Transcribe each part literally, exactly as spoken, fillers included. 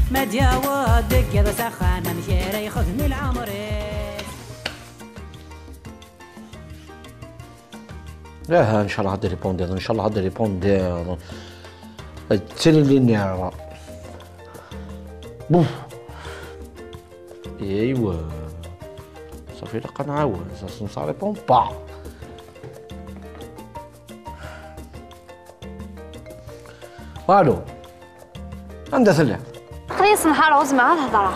ما دياود دقيق سخان مشيري ياخذني العمري. لا ان شاء الله غادي ريبوندي ان شاء الله غادي ريبوندي تسالي لي النيرة بوف. ايوا صافي لقا نعاود سا ريبون با. والو عندها ثلاث قريص نهار وزمع الهضره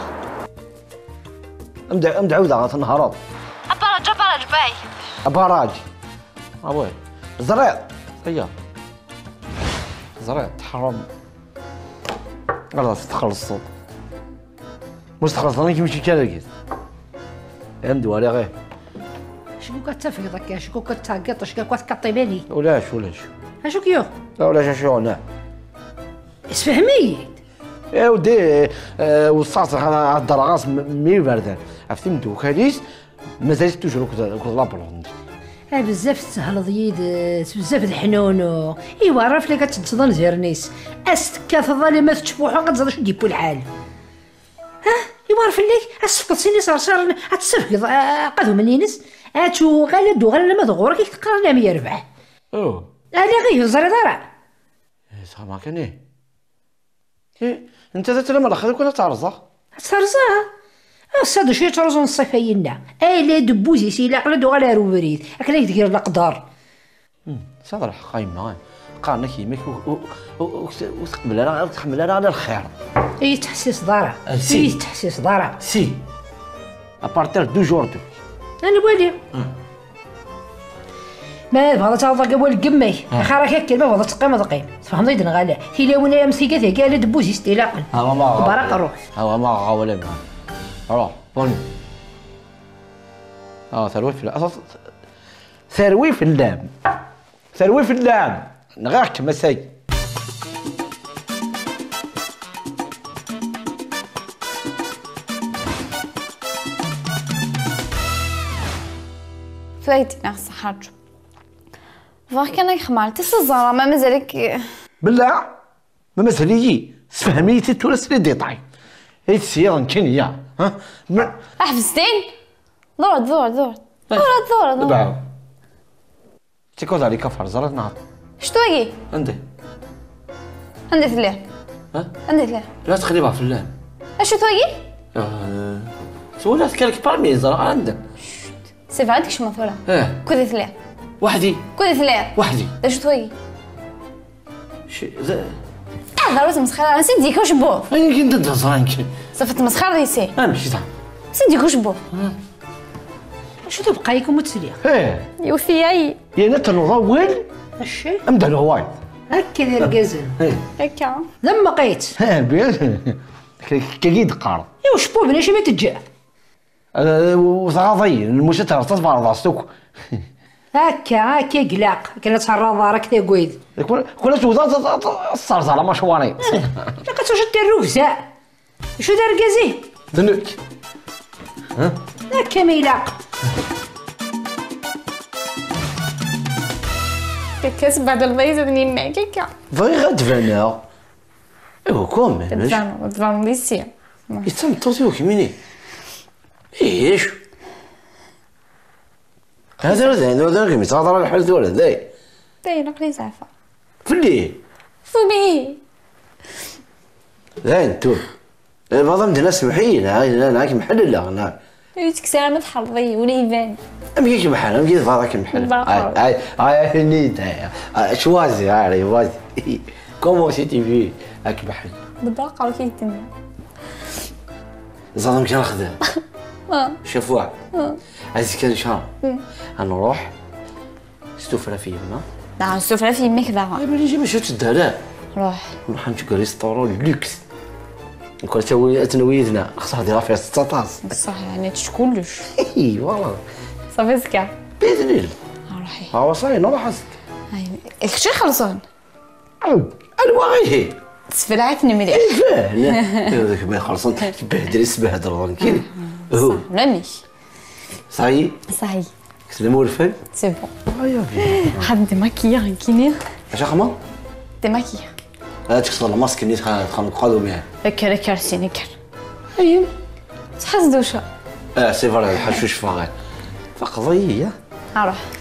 امدع امدع عوده النهارات ابراج ابراج باي ابراج ابوي زريط هيا زريط حرام خلاص تخلص الصوت واش تخلص راني كيمشي كلاكيس عندو على غير شكون كتفيض هكا شكون كتهكط شكون كتكطي بالي ولاش ولاش اشو كيو لا ولاش شو انا اسفهمي يا ودي وصلت على الدراغاس مي باردان عرفتي ندوك كاليس مازال توجور كنت لابلون ها بزاف تسهل ضيد بزاف الحنونو ايوا عرف لي كتنتظر زيرنيس استكا ظالمه تشبوحو قد شو ديبو الحال ها ايوا عرف ليك اسفقط سيني صار صار اتسفق قادو منينس اتو غالدو غالا ما دغور كي تقرا لها مية ربع اوه انا غير زري دارا صح ما كان ايه انت ذات لما الاخذ كنا تعرضه تعرضها الصاد شويه ترزون الصفاينا الا دبوزي سي لا قلدو على روبريد هكذا يدير الاقدار صاد راح قايمه قارنا كيماك وتقبل انا تحمل انا على الخير اي تحسيس دارا اي تحسيس دارا سي ابارتير دو جور دو انا بوالي ما بغا تعوض قبل قمي خاراك هكا ما بغا تقيم تقيم فهمت يدنا غالا تيلاونا مسيكات قال دبوزي استيلاقا ها ما برا روح ها ما ولا ما روح بوني اه ثروي في الاساس ثروي في اللام ثروي في اللام نغاك مساي فايتي ناقص حاجه فاك كان خمال تسزارة ما مازالك بالله ما مازالي تفهمي تتورس لي ديطاي هي السيارة كنيا ها حفظتين دور دور دور دور دور دور تيكوز عليك كفر زرت نهار شتوقي عندي عندي ثلاث ها عندي ثلاث لا تخليها في اللام اشو توقي اه سولات كالك بارمي زرع عندك سيف عندك شو مثلا اه كودي ثلاث وحدي كودي ثلاث وحدي اشو توقي شي ذا اه ضروري مسخره انا سيديك وش بوف انا كنت تهزرانك صفت مسخره دي سي انا مشيت سيديك وش بوف شو تبقى يكون متسلية ايه يوثياي يا نتا نضول الشي امدح الهواي هكا داير كازن هكا لما قيت ها بيان كاكيد قار ايوا شبوب بناشي ما تجا وثغاضي المشترى تصبر ضاستوك هكا هكا قلاق كنا تهرى دارك تا قويد كل سودا الصرصره ما شواني لا كتوجد دير رفزة شو دار كازي ذنك ها هكا ما يلاق كاس بعد البيض زدني معاك هكا فغي غتفانا ايوا كوم تبانو تبانو لي سي يتم توزيو كيميني ايش هذا هذا هذا كيمي تهضر على الحال ولا ذاي داير قلي زعفه فلي فمي ذاي انتو بعض مدينا سمحين انا معاك محل لا انا يتك سلامة حظي ولا يبان امي كي محل امي كي بعضك محل اي اي اي نيت شوازي عاري وازي كومو سي تي في هاك محل بالباقة ولا كيتم زعما كي ناخذ اه شافوها عايز كان شهر غنروح ستوفرا في يما لا السفرة في يمك ذا بلي نجي باش تدهلا روح نروح نشوف ريستورون لوكس نكون تسوي تنويذنا خصها ديرها فيها ستة طاس بصح يعني تشكلش اي والله صافي سكا باذن الله روحي ها وصاي نروح حسك هاي الشي خلصون الواغي تسفلعتني مليح لا هذاك ما خلصون تبهدل تبهدل كاين هو ملاميش صاي صحيح سلموا الفن سي بون حد ديماكيا كيني اش خما ديماكيا لا تكسر الماسك اللي تخنقوا معاه. كر كر سيني كر. ايوا تحس دوشة. اه سي فري الحشوش فاغي. فقضيه. اروح.